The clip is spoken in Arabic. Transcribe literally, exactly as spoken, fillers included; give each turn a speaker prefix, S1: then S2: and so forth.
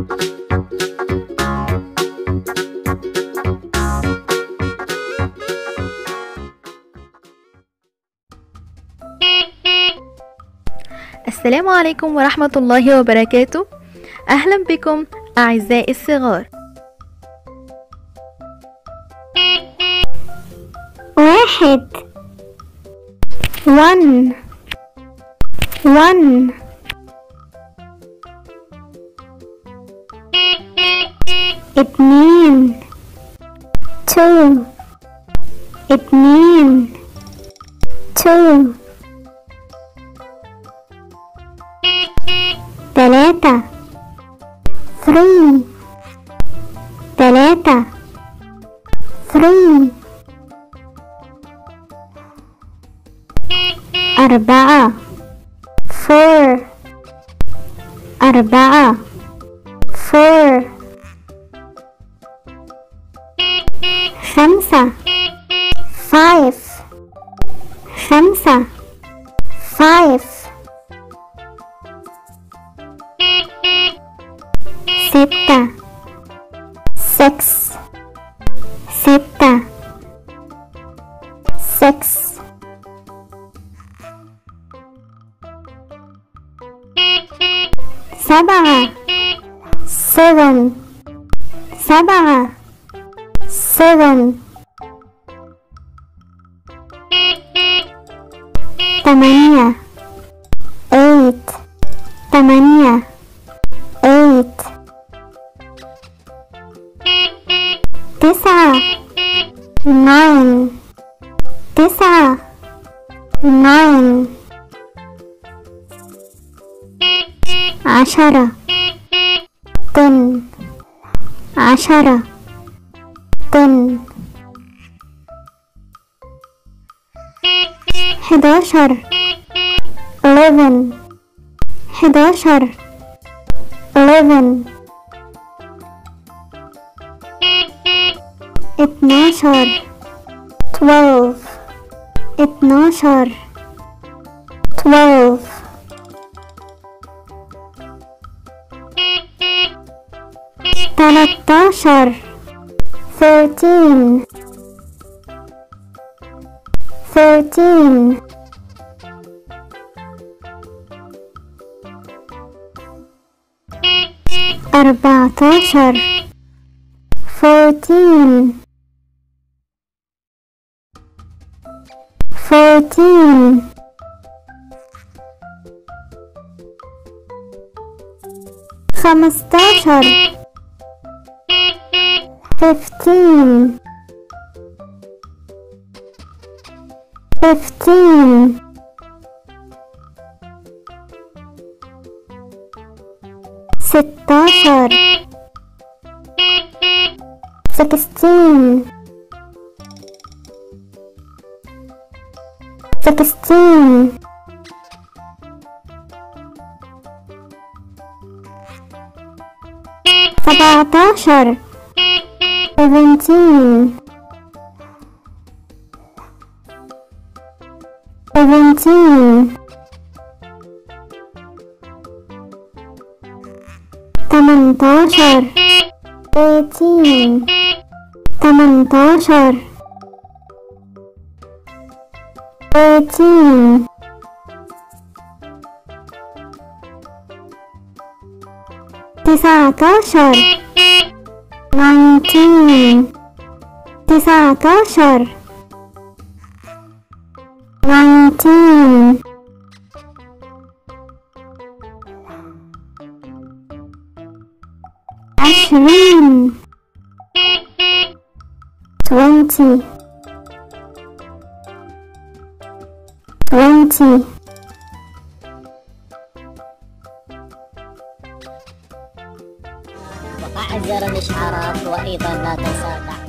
S1: السلام عليكم ورحمة الله وبركاته. أهلا بكم أعزائي الصغار.
S2: واحد one one اتنين two اتنين two تلاتة three تلاتة three أربعة four أربعة four خمسة five خمسة five ستة six ستة six سبعة seven سبعة seven ثمانية eight ثمانية eight تسعة nine تسعة nine عشرة ten عشرة ten حداشر eleven حداشر eleven اتناشر twelve اتناشر twelve تلاتاشر thirteen thirteen أربعتاشر fourteen fourteen خمستاشر fifteen fifteen ستاشر sixteen sixteen سبعتاشر seventeen seventeen تمنتاشر eighteen تمنتاشر eighteen تسعتاشر nineteen تسعتاشر nineteen عشرين twenty twenty
S3: وفعل زر الإشعارات، وأيضا لا تنسى